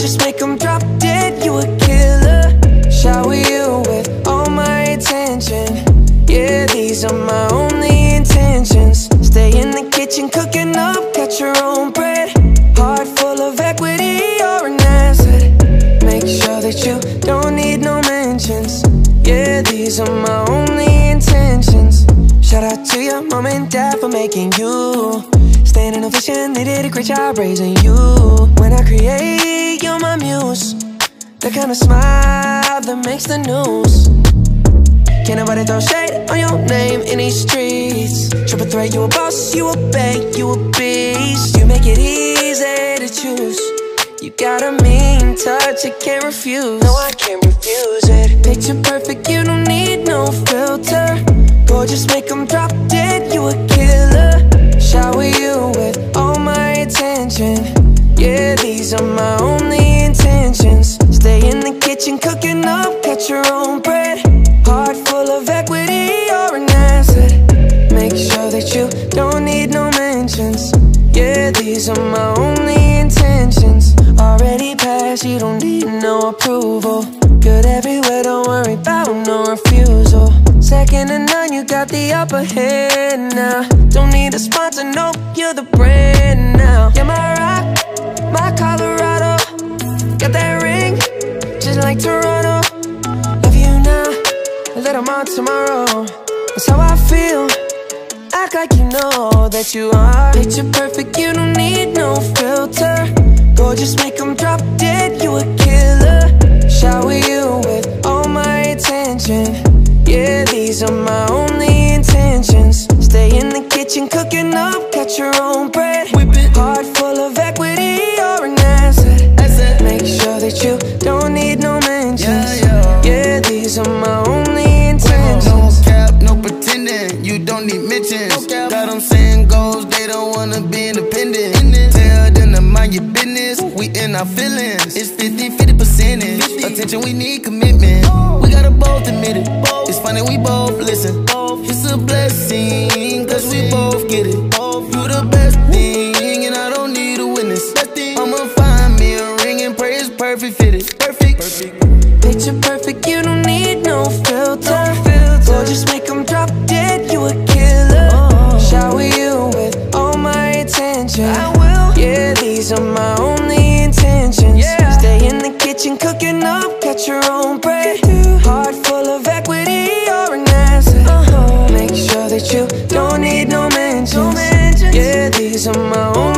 Gorgeous, make them drop dead, you a killer. Shower you with all my attention. Yeah, these are my only intentions. Stay in the kitchen cooking up, got your own bread. Heart full of equity, you're an asset. Make sure that you don't need no mentions. Yeah, these are my only intentions. Shout out to your mom and dad for making you. Standing ovation, they did a great job raising you. When I create, you're my muse. The kind of smile that makes the news. Can't nobody throw shade on your name in these streets. Triple threat, you a boss, you a bank, you a beast. You make it easy to choose. You got a mean touch, I can't refuse. No, I can't refuse it. Picture perfect, you don't need no filter. Gorgeous, make them drop dead, you a killer. Shower you with all my attention. Yeah, these are my only intentions. Stay in the kitchen cooking up, got your own bread. Heart full of equity, you're an asset. Make sure that you don't need no mentions. Yeah, these are my only intentions. Already passed, you don't need no approval. Good everywhere, don't worry about no refusal. Second to none, you got the upper hand now. Don't need a sponsor, no, you're the brand now. You're my rock, my Colorado. Got that ring, just like Toronto. Love you now, a little more tomorrow. That's how I feel, act like you know that you are. Picture perfect, you don't need no filter. Gorgeous, make them drop dead, you a killer. Shower you with all my attention. Yeah, these are my only intentions. Stay in the kitchen cooking up, got your own bread. Heart full of equity, you're an asset. Make sure that you don't need no mentions. Yeah, these are my only intentions. No cap, no pretending, you don't need mentions. Got them saying goals, they don't wanna be independent. Tell them to mind your business, we in our feelings. It's 50-50 percentage. Attention, we need commitment. We gotta both admit it. It's funny, we both listen. It's a blessing, cause we both get it. You the best thing, and I don't need a witness. I'ma find me a ring and pray it's perfect fitted. Perfect. Picture perfect, you don't need no filter. Gorgeous, make them drop dead, you a killer. Shower you with all my attention. I will. Yeah, these are my only intentions. Stay in the kitchen cooking up, got your own bread. Heart full of equity, you're an asset. Make sure that you don't need no mentions. Yeah, these are my own